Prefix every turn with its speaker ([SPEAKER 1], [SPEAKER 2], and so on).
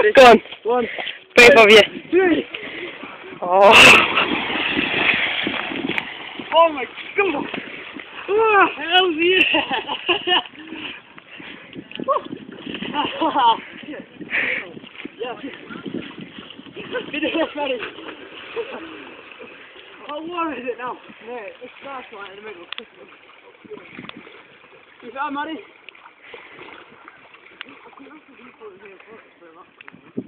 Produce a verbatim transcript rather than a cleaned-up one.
[SPEAKER 1] ready?
[SPEAKER 2] Go on.
[SPEAKER 1] One.
[SPEAKER 2] Both
[SPEAKER 1] two,
[SPEAKER 2] of you.
[SPEAKER 1] Three.
[SPEAKER 2] Oh.
[SPEAKER 1] Oh my god! Oh, hell yeah! Yeah. Video ready. How warm is it now? Mate, it's nice right in the middle. Is that Maddie?